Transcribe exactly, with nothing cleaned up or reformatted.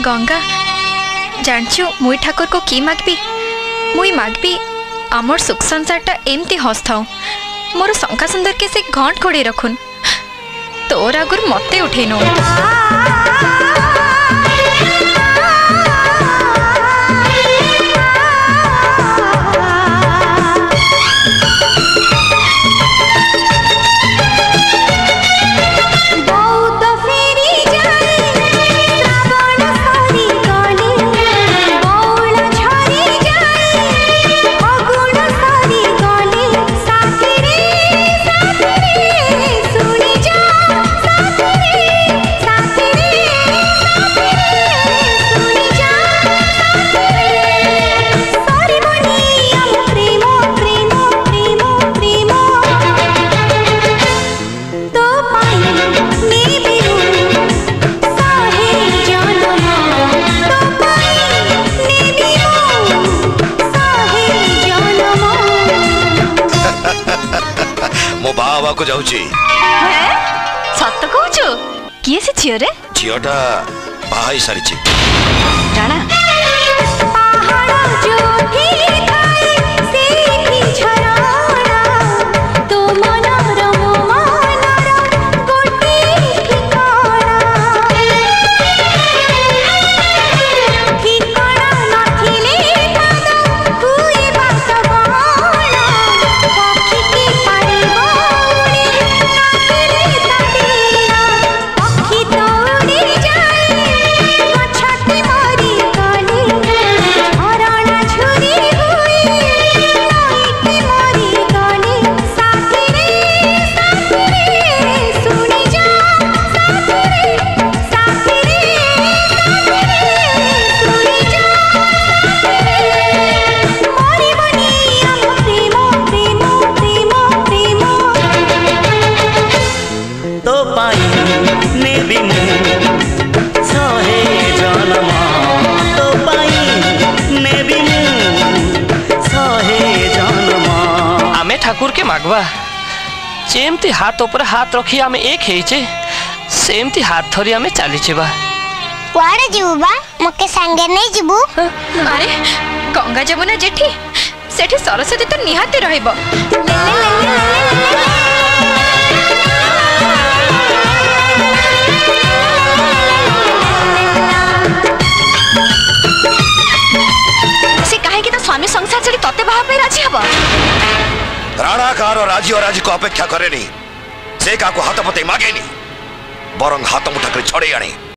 गंगा जानचु मुई ठाकुर को की मागबी मुई मागबी आमर सुख संसारटा एमती हसथाऊ मोर शंका सुंदर के से घंट घोड़े रखुन तोर आगुर मते उठे नो को जाउची सत कहूचु किए से झियो रे झियोटा बाहाई सारिची राणा ठाकुर के मागवा जेमती हाथ ऊपर हाथ रखी आमे एक हेचे सेमती हाथ धरी आमे चली छेबा कुआडे जीवु बा मके संगे नै जीवु अरे गंगा जमुना जेठी सेठी सरस्वती तो निहाती रहइबो से काहे कि तो स्वामी संसार चली तते बाहा पे राजी हबो राणा कार और राजी और राजी को अपेक्षा करे नहीं से का को हाथ पते मागे नहीं बरंग हाथ मुठा कर छोड़े आने